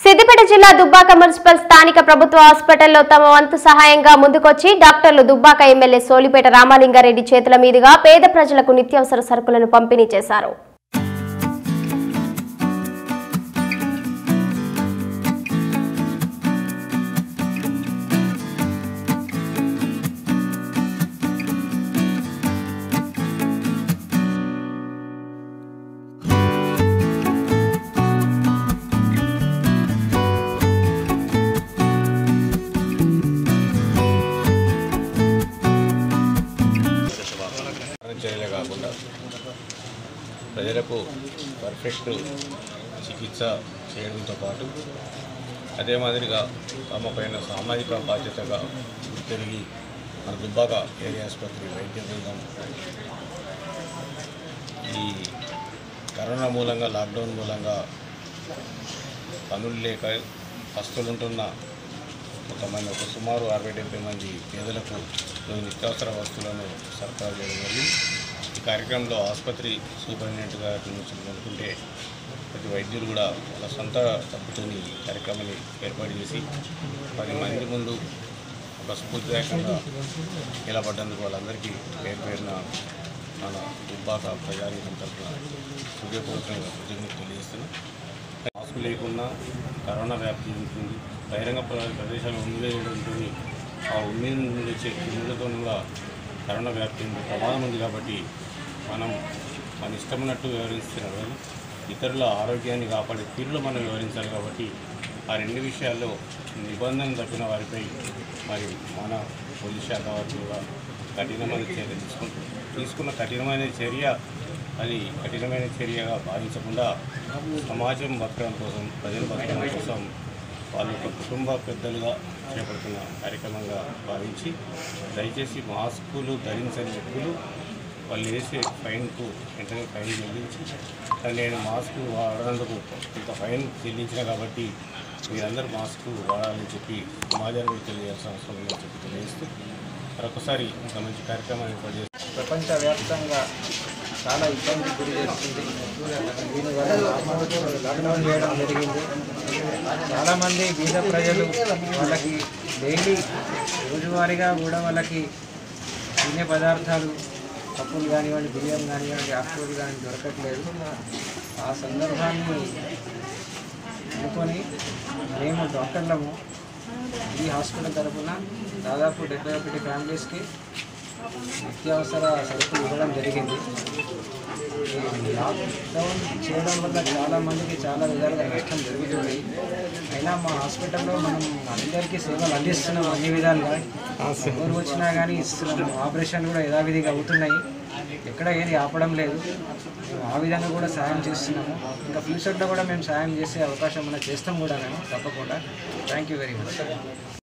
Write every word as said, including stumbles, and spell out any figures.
సిద్దిపేట జిల్లా దుబ్బాక మున్సిపల్ స్థానిక ప్రభుత్వ హాస్పిటల్లో తమ వంతు సహాయంగా ముందుకొచ్చి డాక్టర్లు దుబ్బాక ఎమ్మెల్యే సోలిపేట రామలింగారెడ్డి చేతుల మీదుగా పేద ప్రజలకు నిత్యావసర సరుకులను పంపిణీ చేశారు. చర్యలే కాకుండా ప్రజలకు పర్ఫెక్ట్ చికిత్స చేయడంతో పాటు అదే మాదిరిగా తమ పైన సామాజిక బాధ్యతగా తిరిగి మన దుబ్బాక ఏరియా ఆసుపత్రి వైద్య బృందం ఈ కరోనా మూలంగా లాక్డౌన్ మూలంగా పనులు లేక పస్తులుంటున్న కొంతమంది ఒక సుమారు అరవై డెబ్బై మంది పేదలకు నిత్యావసర వస్తువులను సరఫరా చేయడం జరిగింది. ఈ కార్యక్రమంలో ఆసుపత్రి సూపరింటెండెంట్ గారి నుంచి అనుకుంటే ప్రతి వైద్యులు కూడా వాళ్ళ సొంత డబ్బుతో ఈ కార్యక్రమాన్ని ఏర్పాటు చేసి పది మంది ముందు ఒక స్ఫూర్తిదాయకంగా నిలబడ్డందుకు వాళ్ళందరికీ పేరు పేరున మన దుబ్బాక ప్రజానీకం తరఫున హృదయపూర్వకంగా కృతజ్ఞతలు తెలియజేస్తున్నాం. మాస్క్ లేకుండా కరోనా వ్యాప్తి ఉంటుంది. బహిరంగ ప్రదేశాలు ఉమ్మివేయడంతో ఆ ఉమ్మి నుండి వచ్చే క్రిములతో కూడా కరోనా వ్యాప్తి ప్రమాదం ఉంది. కాబట్టి మనం మన ఇష్టమైనట్టు వ్యవహరిస్తున్నాం కానీ ఇతరుల ఆరోగ్యాన్ని కాపాడే తీరులో మనం వ్యవహరించాలి. కాబట్టి ఆ రెండు విషయాల్లో నిబంధనలు తప్పిన వారిపై మరి మన పోలీస్ శాఖ వారికి కూడా కఠినమైన చర్య తీసుకుంటాం. తీసుకున్న కఠినమైన చర్య అది కఠినమైన చర్యగా భావించకుండా సమాజం బతకడం కోసం, ప్రజలు బతకడం కోసం వాళ్ళు ఒక కుటుంబ పెద్దలుగా చేపడుతున్న కార్యక్రమంగా భావించి దయచేసి మాస్కులు ధరించని వ్యక్తులు వాళ్ళు వేసే ఫైన్కు వెంటనే ఫైన్ చెల్లించి నేను మాస్క్ వాడనందుకు ఇంత ఫైన్ చెల్లించిన కాబట్టి మీరందరూ మాస్క్ వాడాలని చెప్పి సమాజానికి తెలియాల్సిన అవసరం ఉందని చెప్పి తెలియజేస్తూ మరొకసారి ఇంత మంచి కార్యక్రమాన్ని ఏర్పాటు చేస్తారు. ప్రపంచవ్యాప్తంగా చాలా ఇబ్బందికి గురి చేస్తుంది. దీనివల్ల లాక్డౌన్ చేయడం జరిగింది. చాలామంది బీద ప్రజలు వాళ్ళకి డైలీ రోజువారీగా కూడా వాళ్ళకి తినే పదార్థాలు పప్పులు కానివ్వండి, బియ్యం కానివ్వండి, ఆకుకూరలు కానీ దొరకట్లేదు. ఆ సందర్భాన్ని అనుకొని మేము డాక్టర్లము ఈ హాస్పిటల్ తరఫున దాదాపు డెబ్బై ఒకటి ఫ్యామిలీస్కి నిత్యావసర సరుకులు ఇవ్వడం జరిగింది. లాక్డౌన్ చేయడం వల్ల చాలామందికి చాలా విధాలుగా నష్టం జరుగుతుంది. అయినా మా హాస్పిటల్లో మనం అందరికీ సేవలు అందిస్తున్నాం. అన్ని విధాలుగా ఎవరు వచ్చినా కానీ ఇస్తున్నాము. ఆపరేషన్ కూడా యథావిధిగా అవుతున్నాయి. ఎక్కడ ఏది ఆపడం లేదు. ఆ విధంగా కూడా సాయం చేస్తున్నాము. ఇంకా ఫ్యూచర్లో కూడా మేము సాయం చేసే అవకాశం మనం చేస్తాం కూడా మేము తప్పకుండా. Thank you very much.